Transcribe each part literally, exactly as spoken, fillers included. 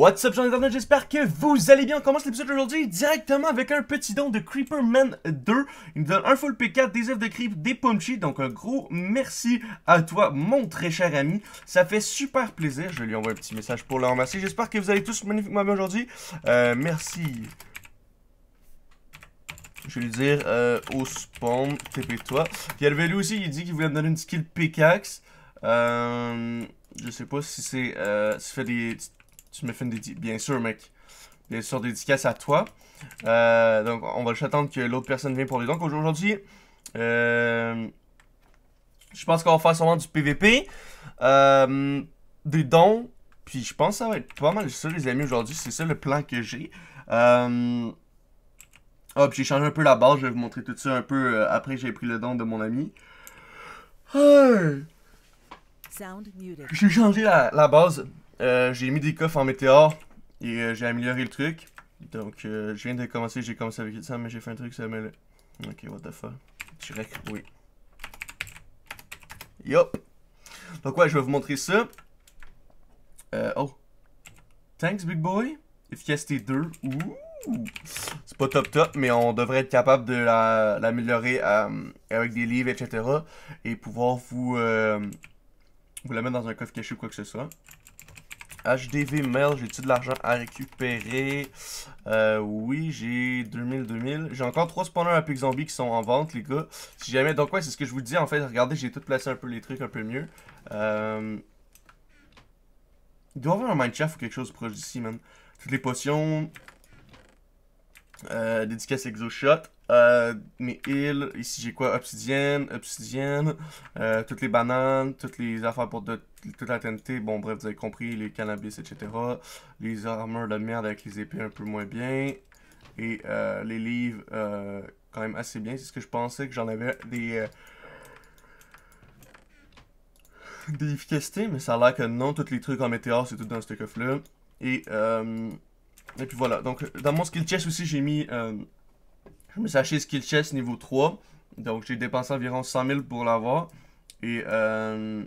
What's up, j'en ai j'espère que vous allez bien. On commence l'épisode d'aujourd'hui directement avec un petit don de Creeperman deux. Il nous donne un full P quatre, des œufs de creep, des punchy. Donc un gros merci à toi, mon très cher ami. Ça fait super plaisir. Je lui envoie un petit message pour le remercier. J'espère que vous allez tous magnifiquement bien aujourd'hui. Euh, merci. Je vais lui dire euh, au spawn, T P-toi. Puis Alvelu aussi, il dit qu'il voulait me donner une skill pickaxe. Euh, je sais pas si c'est... Euh, tu fais des... Tu me fais une dédicace. Bien sûr, mec. Bien sûr, dédicace à toi. Euh, donc, on va juste attendre que l'autre personne vienne pour les dons. Aujourd'hui, euh, je pense qu'on va faire sûrement du P V P. Euh, des dons. Puis je pense que ça va être pas mal ça, les amis, aujourd'hui. C'est ça le plan que j'ai. Euh... Ah, puis j'ai changé un peu la base. Je vais vous montrer tout ça un peu euh, après que j'ai pris le don de mon ami. Hey. J'ai changé la, la base. Euh, j'ai mis des coffres en météore et euh, j'ai amélioré le truc. Donc, euh, je viens de commencer. J'ai commencé avec ça, mais j'ai fait un truc, ça me... Ok, what the fuck. Shrek, oui. Yup. Donc, ouais, je vais vous montrer ça. Euh, oh. Thanks, big boy. Efficacité deux. Ouh. C'est pas top top, mais on devrait être capable de l'améliorer la, euh, avec des livres, et cetera. Et pouvoir vous, euh, vous la mettre dans un coffre caché ou quoi que ce soit. H D V mail, j'ai-tu de l'argent à récupérer? Euh, oui, j'ai deux mille, deux mille. J'ai encore trois spawners à Pig Zombie qui sont en vente, les gars. Si jamais, donc ouais, c'est ce que je vous dis en fait. Regardez, j'ai tout placé un peu les trucs un peu mieux. Euh... Il doit y avoir un mineshaft ou quelque chose proche d'ici, man. Toutes les potions. Euh, dédicace Exoshot. Euh, mes heals. Ici, j'ai quoi? Obsidienne, obsidienne. Euh, toutes les bananes, toutes les affaires pour de, toute la T N T. Bon, bref, vous avez compris. Les cannabis, et cetera. Les armures de merde avec les épées un peu moins bien. Et euh, les livres, euh, quand même assez bien. C'est ce que je pensais que j'en avais des... Euh, des efficacités, mais ça a l'air que non. Tous les trucs en météore, c'est tout dans ce coffre-là. Et... Euh, Et puis voilà, donc dans mon skill chest aussi j'ai mis, euh, je me suis acheté skill chest niveau trois, donc j'ai dépensé environ cent mille pour l'avoir, et euh,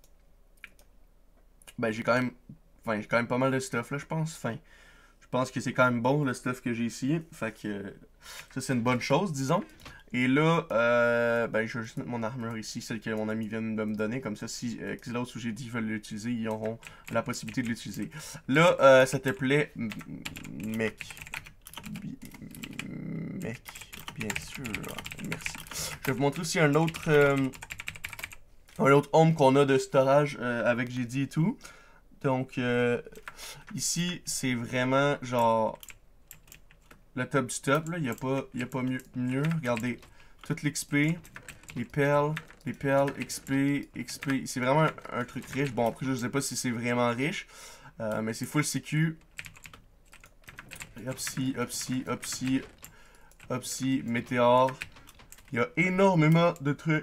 ben j'ai quand même, enfin j'ai quand même pas mal de stuff là je pense, enfin je pense que c'est quand même bon le stuff que j'ai ici, fait que euh, ça c'est une bonne chose disons. Et là, euh, ben, je vais juste mettre mon armure ici, celle que mon ami vient de me donner. Comme ça, si euh, Xylos ou G D veulent l'utiliser, ils auront la possibilité de l'utiliser. Là, euh, ça te plaît, mec. Mec, bien sûr. Merci. Je vais vous montrer aussi un autre, euh, un autre home qu'on a de storage euh, avec G D et tout. Donc, euh, ici, c'est vraiment genre... le top du top, là, il n'y a pas, y a pas mieux, mieux. Regardez, tout l'X P, les perles, les perles, X P, X P. C'est vraiment un, un truc riche. Bon, après, je sais pas si c'est vraiment riche, euh, mais c'est full sécu. Hopsi, hopsi, hopsi, hopsi, météore. Il y a énormément de trucs.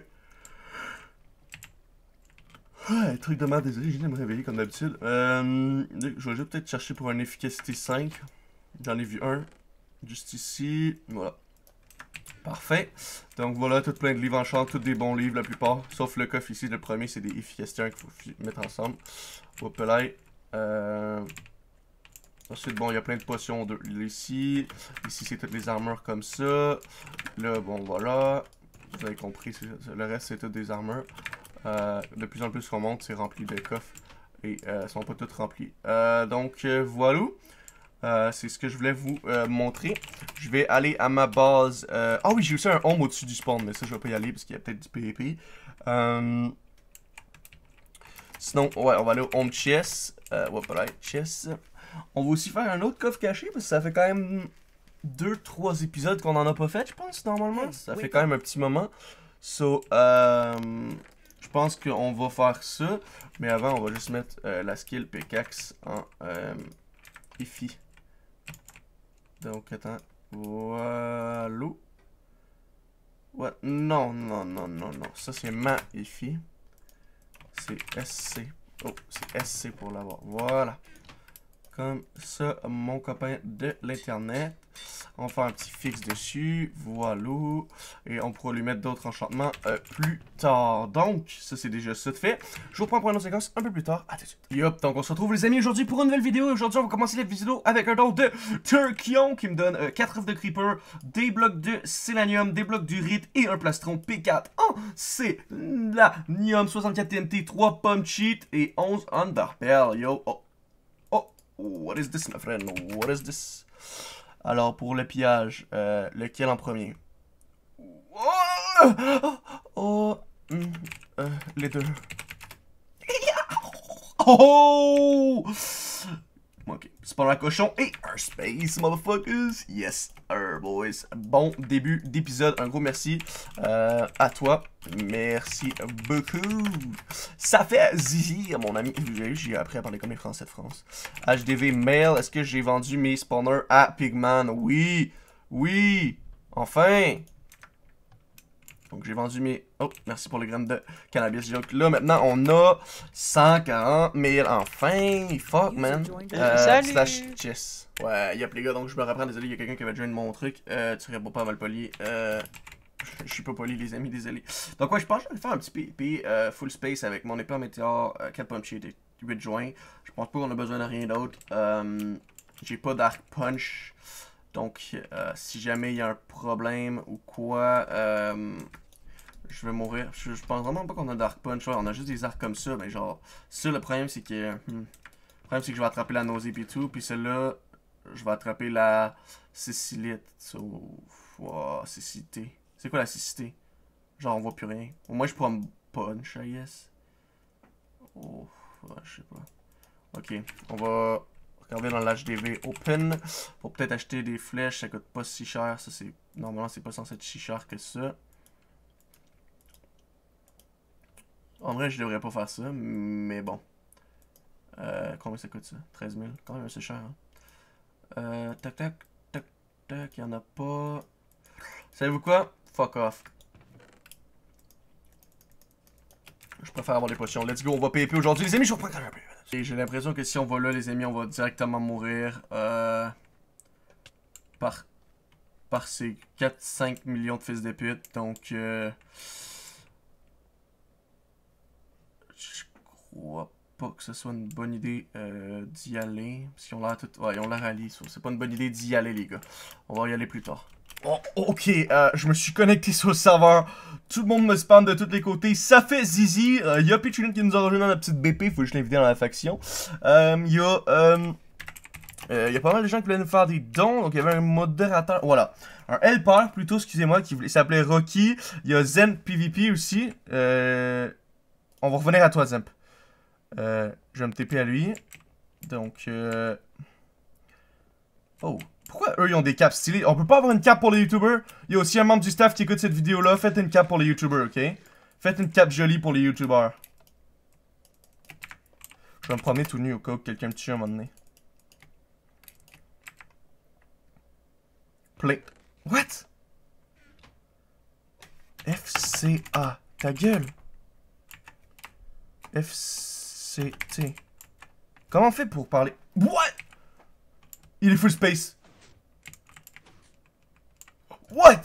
Ah, truc de merde, désolé, je viens de me réveiller comme d'habitude. Euh, je vais juste peut-être chercher pour une efficacité cinq. J'en ai vu un. Juste ici, voilà. Parfait. Donc voilà, tout plein de livres en champ, tous des bons livres la plupart. Sauf le coffre ici, le premier c'est des efficacités qu'il faut mettre ensemble. Hop là. Euh... Ensuite, bon, il y a plein de potions de... ici. Ici, c'est toutes les armures comme ça. Là, bon, voilà. Vous avez compris, le reste c'est toutes des armures. Euh, de plus en plus qu'on monte, c'est rempli de coffres. Et euh, elles sont pas toutes remplies. Euh, donc, euh, voilà. Euh, c'est ce que je voulais vous euh, montrer. Je vais aller à ma base. Euh... Ah oui, j'ai aussi un home au-dessus du spawn, mais ça, je vais pas y aller parce qu'il y a peut-être du P V P. Euh... Sinon, ouais, on va aller au home chest. Euh, ouais, voilà, chest. On va aussi faire un autre coffre caché parce que ça fait quand même deux trois épisodes qu'on en a pas fait, je pense, normalement. Ça fait quand même un petit moment. So, euh... je pense qu'on va faire ça. Mais avant, on va juste mettre euh, la skill pickaxe en euh, effi. Donc, attends. Voilà. What? Non, non, non, non, non. Ça, c'est ma effi. C'est S C. Oh, c'est S C pour l'avoir. Voilà. comme ça, mon copain de l'internet. On va faire un petit fixe dessus, voilà. Et on pourra lui mettre d'autres enchantements euh, plus tard. Donc, ça c'est déjà ça de fait. Je vous reprends pour une autre séquence un peu plus tard. À tout de suite. Yup, donc on se retrouve les amis aujourd'hui pour une nouvelle vidéo. Aujourd'hui on va commencer la vidéo avec un don de Turkion qui me donne euh, quatre œufs de Creeper, des blocs de Selenium, des blocs d'Urite et un plastron P quatre en Selenium, soixante-quatre T N T, trois pommes cheat et onze Underpearl. Yo, oh, oh, what is this my friend, what is this? Alors, pour le pillage, euh, lequel en premier? Oh, oh, oh mm, euh, les deux. Oh! Ok, c'est pas un cochon et un space, motherfuckers. Yes, sir, boys. Bon début d'épisode. Un gros merci euh, à toi. Merci beaucoup. Ça fait zizi, mon ami. J'ai appris à parler comme les Français de France. H D V Mail. Est-ce que j'ai vendu mes spawners à Pigman? Oui. Oui. Enfin. Donc j'ai vendu mes... Oh, merci pour les graines de cannabis. Donc là, maintenant, on a cent quarante mille. Enfin, fuck, man. Euh, Salut! Slash chess. Ouais, yep, les gars, donc je me reprends. Désolé, il y a quelqu'un qui va joindre mon truc. Euh, tu réponds pas mal poli. Euh... Je suis pas poli, les amis, désolé. Donc ouais, je pense que je vais faire un petit P V P euh, full space avec mon épée en météore, euh, quatre punch et huit joints. Je pense pas qu'on a besoin de rien d'autre. Euh, j'ai pas d'arc punch. Donc, euh, si jamais il y a un problème ou quoi, euh, je vais mourir. Je, je pense vraiment pas qu'on a d'arc punch. Ouais, on a juste des arcs comme ça, mais genre, ça, le problème, c'est que... Hmm, le problème, c'est que je vais attraper la nausée et tout. Puis celle-là, je vais attraper la cécilite. So, wow, cécilité. C'est quoi la cécité? Genre, on voit plus rien. Au moins, je pourrais me punch, I guess. Oh, ouais, je sais pas. Ok, on va... Regardez dans l'H D V Open. Pour peut-être acheter des flèches, ça coûte pas si cher. Ça, c'est. Normalement, c'est pas censé être si cher que ça. En vrai, je devrais pas faire ça, mais bon. Euh, combien ça coûte ça? treize mille. Quand même, c'est cher. Hein? Euh, tac, tac, tac, tac. Il y en a pas. Savez-vous quoi? Fuck off. Je préfère avoir des potions. Let's go, on va P V P aujourd'hui. Les amis, je vous reprends quand même un peu. Et j'ai l'impression que si on va là, les amis, on va directement mourir euh, par, par ces quatre cinq millions de fils de pute. Donc, euh, je crois pas que ce soit une bonne idée euh, d'y aller. Parce qu'ils ont l'air tout... Ouais, ils ont l'air alliés. C'est pas une bonne idée d'y aller, les gars. On va y aller plus tard. Oh, ok, euh, je me suis connecté sur le serveur. Tout le monde me spam de tous les côtés. Ça fait zizi. Il euh, y a Pitchulin qui nous a rejoint dans la petite B P. Faut juste l'inviter dans la faction. Il euh, y a... Euh, euh, y a pas mal de gens qui voulaient nous faire des dons. Donc il y avait un modérateur. Voilà. Un helper plutôt, excusez-moi, qui s'appelait Rocky. Il y a Zen P V P aussi. Euh, on va revenir à toi, Zemp. Euh, je vais me T P à lui. Donc... Euh... Oh. Pourquoi eux ils ont des caps stylés? On peut pas avoir une cape pour les youtubers? Il y a aussi un membre du staff qui écoute cette vidéo là. Faites une cape pour les youtubers, ok? Faites une cape jolie pour les youtubers. Je vais me promener tout nu au cas où quelqu'un me tue à un moment donné. Play. What? F C A. Ta gueule. F C T. Comment on fait pour parler? What? Il est full space. What?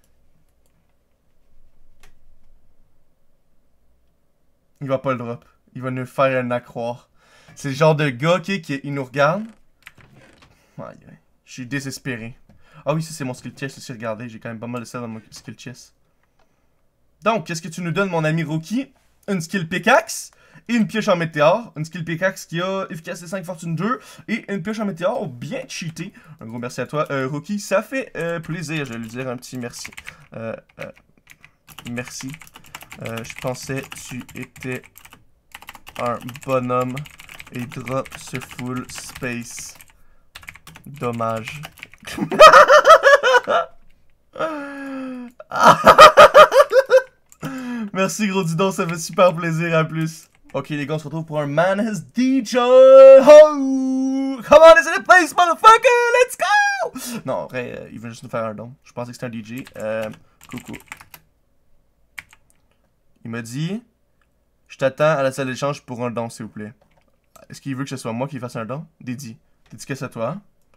Il va pas le drop. Il va nous faire un accroire. C'est le genre de gars okay, qui il nous regarde. Aïe, aïe. Je suis désespéré. Ah oui, ça c'est mon skill chest aussi. Regardez, j'ai quand même pas mal de ça dans mon skill chest. Donc, qu'est-ce que tu nous donnes, mon ami Rocky? Une skill pickaxe et une pioche en météore. Une skill pickaxe qui a efficacité cinq, fortune deux. Et une pioche en météore bien cheatée. Un gros merci à toi, euh, Rocky. Ça fait euh, plaisir. Je vais lui dire un petit merci. Euh, euh, merci. Euh, je pensais que tu étais un bonhomme. Et drop ce full space. Dommage. Merci gros Didon, ça fait super plaisir, à plus. Ok les gars, on se retrouve pour un Man Has D J. Oh! Come on, is it a place, motherfucker? Let's go! Non, en vrai, euh, il veut juste nous faire un don. Je pensais que c'était un D J. Euh, coucou. Il m'a dit, je t'attends à la salle d'échange pour un don, s'il vous plaît. Est-ce qu'il veut que ce soit moi qui fasse un don? Dédi. Dédicace à toi.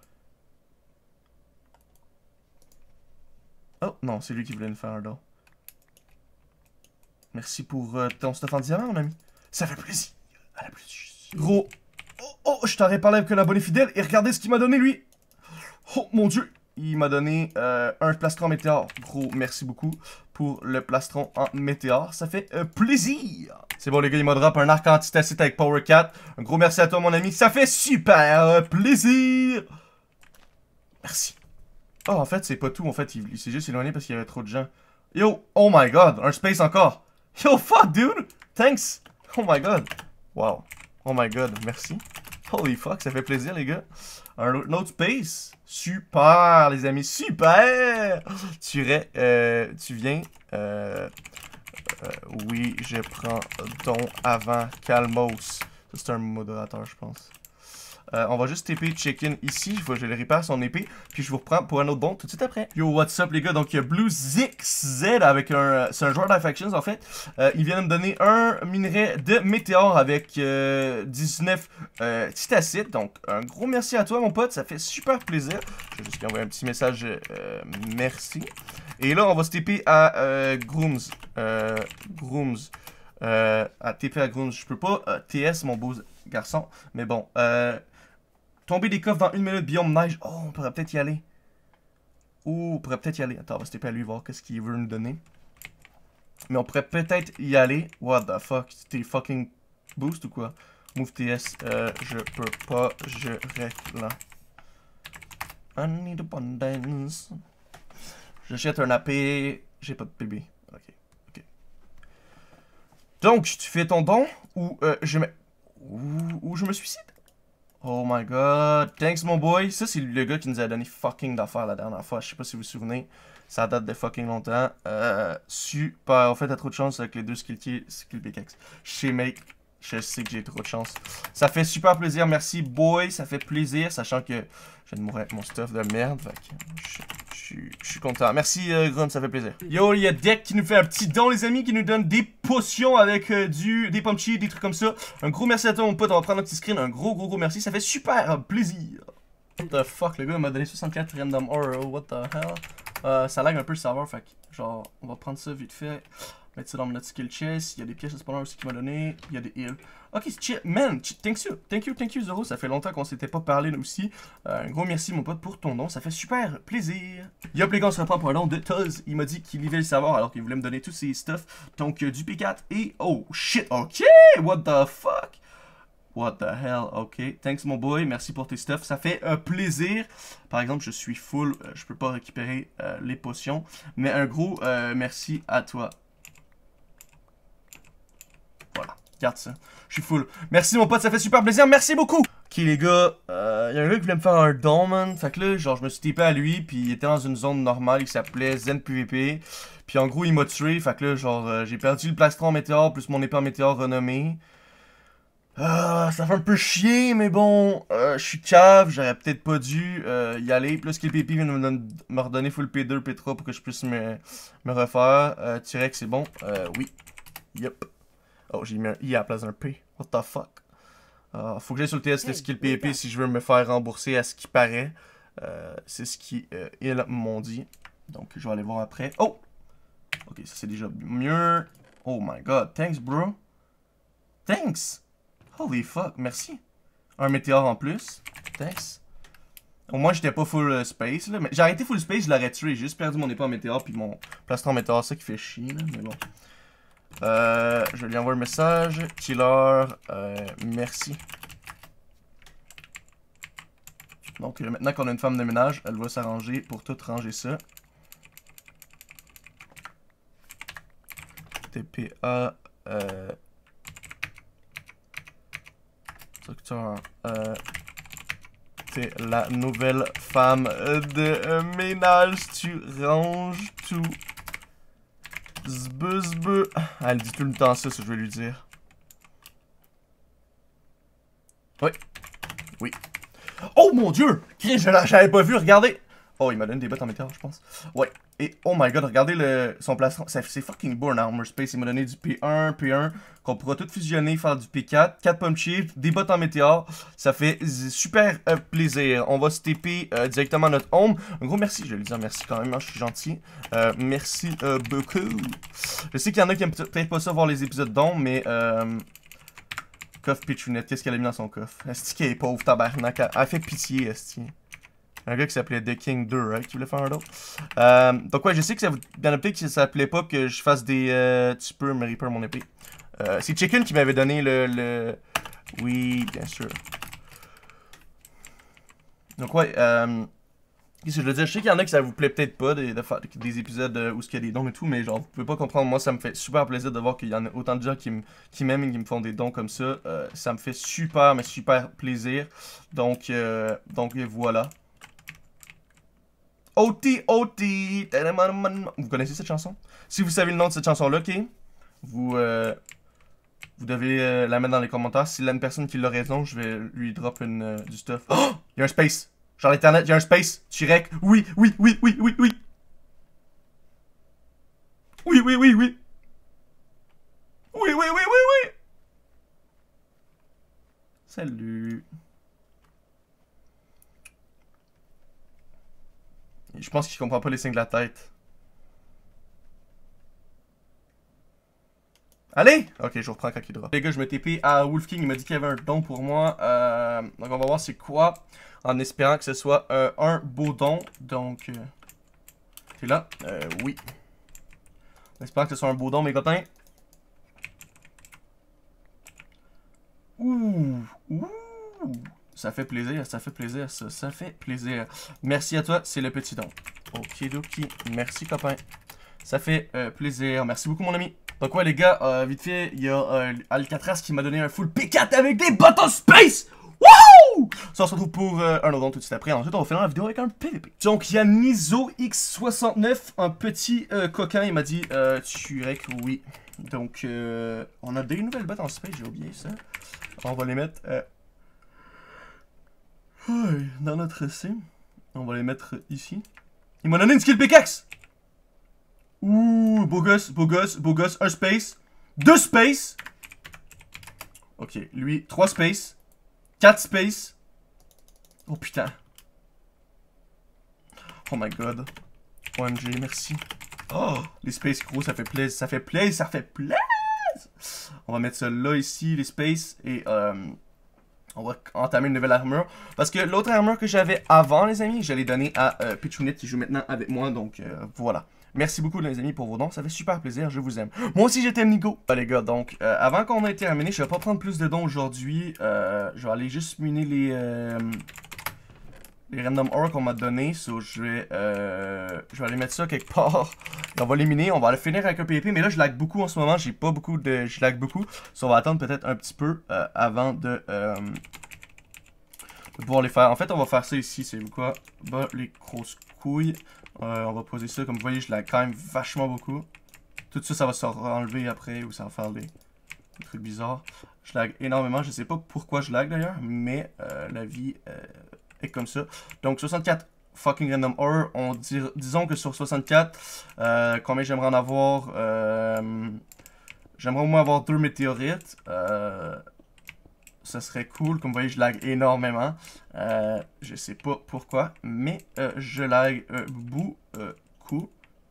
Oh, non, c'est lui qui voulait nous faire un don. Merci pour euh, ton stuff en diamant, mon ami. Ça fait plaisir. À la plus. Gros. Oh, oh, je t'aurais parlé avec un abonné fidèle et regardez ce qu'il m'a donné, lui. Oh, mon Dieu. Il m'a donné euh, un plastron en météore. Gros, merci beaucoup pour le plastron en météore. Ça fait euh, plaisir. C'est bon, les gars, il m'a drop un arc antitacite avec Power quatre. Un gros merci à toi, mon ami. Ça fait super euh, plaisir. Merci. Oh, en fait, c'est pas tout. En fait, il, il s'est juste éloigné parce qu'il y avait trop de gens. Yo, oh my god, un space encore. Yo, fuck, dude. Thanks. Oh my god. Wow. Oh my god, merci. Holy fuck, ça fait plaisir, les gars. Un autre space. Super, les amis, super. Tu, irais, euh, tu viens. Euh, euh, oui, je prends don avant Calmos. Ça, c'est un modérateur, je pense. Euh, on va juste T P Chicken ici. Je vais, je vais le réparer son épée. Puis je vous reprends pour un autre bon tout de suite après. Yo, what's up les gars? Donc il y a Blue Zix Z avec un... C'est un joueur d'Affections en fait. Euh, il vient de me donner un minerai de météore avec euh, dix-neuf euh, titacites. Donc un gros merci à toi mon pote. Ça fait super plaisir. Je vais juste lui envoyer un petit message. Euh, merci. Et là on va se T P à euh, Grooms. Euh, Grooms. Euh, à T P à Grooms. Je peux pas euh, T S mon beau garçon. Mais bon. Euh... Tomber des coffres dans une minute, biome neige. Oh, on pourrait peut-être y aller. Ouh, on pourrait peut-être y aller. Attends, on va se taper à lui voir qu'est-ce qu'il veut nous donner. Mais on pourrait peut-être y aller. What the fuck? T'es fucking boost ou quoi? Move T S. Euh, je peux pas. Je réclame. I need abundance. J'achète un A P. J'ai pas de P B. Ok. Ok. Donc, tu fais ton don ou euh, je me. Ou, ou je me suicide? Oh my god, thanks mon boy. Ça c'est le gars qui nous a donné fucking d'affaires la dernière fois. Je sais pas si vous vous souvenez. Ça date de fucking longtemps. Euh, super. En fait, t'as trop de chance avec les deux skill skill pickaxe. Chez mec, je sais que j'ai trop de chance. Ça fait super plaisir. Merci boy. Ça fait plaisir. Sachant que je viens de mourir avec mon stuff de merde. Fait que je, je, je suis content. Merci euh, Grum, ça fait plaisir. Yo, il y a Deck qui nous fait un petit don les amis. Qui nous donne des potions avec euh, du, des punchy, des trucs comme ça. Un gros merci à toi mon pote. On va prendre un petit screen. Un gros gros gros merci. Ça fait super plaisir. What the fuck, le gars m'a donné soixante-quatre random oro. What the hell? Euh, ça lag un peu le serveur. Fait que genre, on va prendre ça vite fait. Mettre ça dans notre skill chest. Il y a des pièces de spawner aussi qu'il m'a donné. Il y a des heals. Ok, c'est chill. Man, thank you. Thank you, thank you, Zoro. Ça fait longtemps qu'on s'était pas parlé là aussi. Euh, un gros merci, mon pote, pour ton don. Ça fait super plaisir. Yup, les gars, on se reprend pour un don de Tuz. Il m'a dit qu'il livait le serveur alors qu'il voulait me donner tous ses stuff. Donc, euh, du P quatre et. Oh, shit. Ok. What the fuck? What the hell? Ok. Thanks, mon boy. Merci pour tes stuff. Ça fait euh, plaisir. Par exemple, je suis full. Euh, je peux pas récupérer euh, les potions. Mais un gros euh, merci à toi. Voilà. Regarde ça. Je suis full. Merci mon pote, ça fait super plaisir. Merci beaucoup. Ok les gars, il euh, y a un gars qui voulait me faire un don, man. Fait que là, genre, je me suis tapé à lui. Puis il était dans une zone normale qui s'appelait Zen P V P. Puis en gros, il m'a tué. Fait que là, genre, euh, j'ai perdu le plastron en météore plus mon épée en météore renommée. Ah, ça fait un peu chier, mais bon, euh, je suis cave, j'aurais peut-être pas dû euh, y aller. Plus que le P P vient de me, me redonner full P deux, P trois pour que je puisse me, me refaire. Euh, T-Rex, c'est bon. Euh, oui. Yup. Oh, j'ai mis un I à la place d'un P. What the fuck? Uh, faut que j'aille sur le T S le skill P V P si je veux me faire rembourser à ce qui paraît. Euh, c'est ce qu'ils euh, m'ont dit. Donc, je vais aller voir après. Oh! Ok, ça c'est déjà mieux. Oh my god, thanks bro. Thanks! Holy fuck, merci. Un météore en plus. Thanks. Au moins, j'étais pas full uh, space, là. Mais j'ai arrêté full space, je l'aurais tué. J'ai juste perdu mon épée en météore, puis mon plastron en météore, ça qui fait chier, là. Mais bon. Euh, je lui envoie un message. Killer, euh, merci. Donc, euh, maintenant qu'on a une femme de ménage, elle va s'arranger pour tout ranger ça. T P A, euh... Docteur, euh, t'es la nouvelle femme de euh, ménage, tu ranges tout. Zbe zbe. Elle dit tout le temps ça, ça je vais lui dire. Oui. Oui. Oh mon dieu! J'avais pas vu, regardez! Oh, il m'a donné des bottes en météore, je pense. Ouais. Et oh my god, regardez le, son plastron. C'est fucking beau un armor space. Il m'a donné du P un, P un, qu'on pourra tout fusionner, faire du P quatre, quatre pump shield, des bottes en météore. Ça fait super euh, plaisir. On va se T P euh, directement à notre home. Un gros merci, je vais lui dire merci quand même, hein, je suis gentil. Euh, merci euh, beaucoup. Je sais qu'il y en a qui aiment peut-être pas ça voir les épisodes d'ombre, mais... Euh, coffre Pitchounette, qu'est-ce qu'elle a mis dans son coffre? Esti qui est pauvre, tabarnak. Elle, elle fait pitié, Esti. Un gars qui s'appelait The King deux, right? Qui voulait faire un autre. Euh, donc ouais, je sais que ça vous... Bien opté que ça plaît pas que je fasse des... Euh, tu peux me reaper mon épée. Euh, c'est Chicken qui m'avait donné le, le... Oui, bien sûr. Donc ouais, euh... qu'est-ce que je veux dire? Je sais qu'il y en a qui ça vous plaît peut-être pas de, de faire des épisodes où il y a des dons et tout, mais genre, vous pouvez pas comprendre. Moi, ça me fait super plaisir de voir qu'il y en a autant de gens qui m'aiment et qui me font des dons comme ça. Euh, ça me fait super, mais super plaisir. Donc, euh, donc voilà. O T, O T. Vous connaissez cette chanson? Si vous savez le nom de cette chanson-là, ok? Vous, euh, vous devez euh, la mettre dans les commentaires. Si une personne qui l'a raison, je vais lui drop une, euh, du stuff. Oh! Il y a un space! Genre l'internet, il y a un space! Chirec! Oui, oui, oui, oui, oui, oui! Oui, oui, oui, oui! Oui, oui, oui, oui, oui! Salut! Je pense qu'il comprend pas les signes de la tête. Allez! Ok, je reprends quand il drop. Les gars, je me T P à Wolf King, il m'a dit qu'il y avait un don pour moi. Euh, donc on va voir c'est quoi. En espérant que ce soit euh, un beau don. Donc, euh, t'es là? Euh, oui. En espérant que ce soit un beau don, mes copains. Ouh! Ouh! Ça fait plaisir, ça fait plaisir, ça, ça fait plaisir. Merci à toi, c'est le petit don. Okidoki, merci copain. Ça fait euh, plaisir, merci beaucoup mon ami. Donc ouais les gars, euh, vite fait, il y a euh, Alcatraz qui m'a donné un full P quatre avec des bottes en space! Wouh! Ça on se retrouve pour euh, un autre don tout de suite après. Ensuite on va finir la vidéo avec un P V P. Donc il y a Nizo X soixante-neuf, un petit euh, coquin, il m'a dit euh, tu rec oui. Donc euh, on a des nouvelles bottes en space, j'ai oublié ça. On va les mettre... Euh, dans notre C. On va les mettre ici. Il m'a donné une skill pickaxe! Ouh, beau gosse, beau gosse, beau gosse. Un space. Deux space. Ok, lui, trois space. Quatre space. Oh putain. Oh my god. O M G, merci. Oh, les space gros, ça fait plaisir, ça fait plaisir, ça fait plaisir. On va mettre ça là, ici, les space. Et euh... on va entamer une nouvelle armure. Parce que l'autre armure que j'avais avant, les amis, je l'ai donné à euh, Pitchounette qui joue maintenant avec moi. Donc euh, voilà. Merci beaucoup, les amis, pour vos dons. Ça fait super plaisir. Je vous aime. Moi aussi, j'étais Nico. Ah, les gars, donc, euh, avant qu'on ait terminé, je vais pas prendre plus de dons aujourd'hui. Euh, je vais aller juste miner les... Euh, les random ore qu'on m'a donné. So, je vais... Euh, je vais aller mettre ça quelque part. Et on va les miner. On va aller finir avec un P V P. Mais là, je lag beaucoup en ce moment. J'ai pas beaucoup de... Je lag beaucoup. So, on va attendre peut-être un petit peu euh, avant de... Euh, de pouvoir les faire. En fait, on va faire ça ici. C'est quoi? Bah, les grosses couilles. Euh, on va poser ça. Comme vous voyez, je lag quand même vachement beaucoup. Tout ça, ça va se enlever après. Ou ça va faire des, des trucs bizarres. Je lag énormément. Je sais pas pourquoi je lag d'ailleurs. Mais euh, la vie euh, est comme ça. Donc, soixante-quatre fucking random ore. On dit, disons que sur soixante-quatre, euh, combien j'aimerais en avoir? Euh, j'aimerais au moins avoir deux météorites. Euh... Ça serait cool. Comme vous voyez, je lag énormément. Euh, je sais pas pourquoi, mais euh, je lag euh, beaucoup.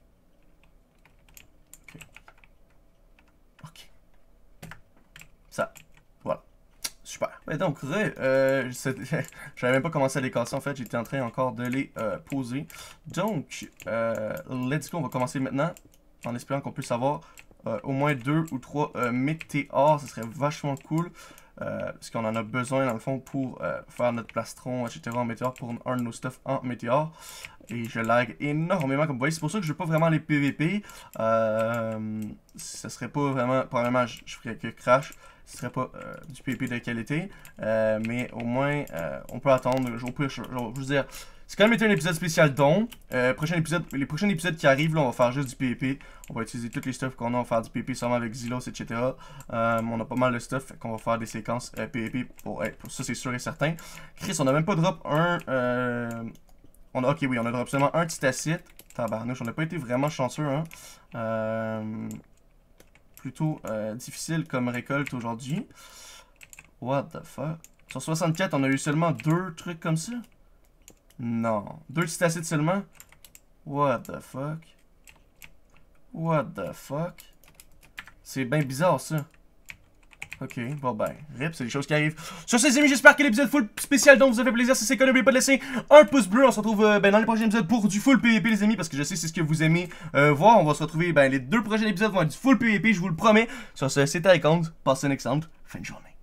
Ok. Ok. Ça. Voilà. Super. Ouais, donc, euh, j'avais même pas commencé à les casser en fait. J'étais en train encore de les euh, poser. Donc, euh, let's go. On va commencer maintenant en espérant qu'on puisse avoir euh, au moins deux ou trois euh, météores. Ça serait vachement cool. Euh, parce qu'on en a besoin dans le fond pour euh, faire notre plastron, et cetera en météore, pour un de nos stuff en météore. Et je lag énormément, comme vous voyez. C'est pour ça que je veux pas vraiment les P V P. Euh, ça serait pas vraiment, probablement je, je ferais que crash. Ce serait pas euh, du P V P de qualité. Euh, mais au moins, euh, on peut attendre. Je, je, je, je veux dire, c'est quand même été un épisode spécial don. Euh, prochain épisode, les prochains épisodes qui arrivent, là, on va faire juste du P V P. On va utiliser tous les stuff qu'on a, on va faire du P V P seulement avec Zilos, et cetera. Euh, on a pas mal de stuff, qu'on va faire des séquences euh, P V P pour, pour ça, c'est sûr et certain. Chris, on a même pas drop un... Euh, On a, ok, oui, on a drop seulement un titacite. Tabarnouche, on n'a pas été vraiment chanceux, hein. Euh, plutôt euh, difficile comme récolte aujourd'hui. What the fuck? Sur soixante-quatre, on a eu seulement deux trucs comme ça? Non. Deux titacites seulement? What the fuck? What the fuck? C'est bien bizarre, ça. Ok, bon ben, rip, c'est des choses qui arrivent. Sur ces amis, j'espère que l'épisode full spécial dont vous avez plaisir. Si c'est que n'oubliez pas de laisser un pouce bleu. On se retrouve euh, ben, dans les prochains épisodes pour du full P V P, les amis, parce que je sais que c'est ce que vous aimez euh, voir. On va se retrouver, ben, les deux prochains épisodes vont être du full P V P, je vous le promets. Sur ce, c'était Icons. Passez une excellente fin de journée.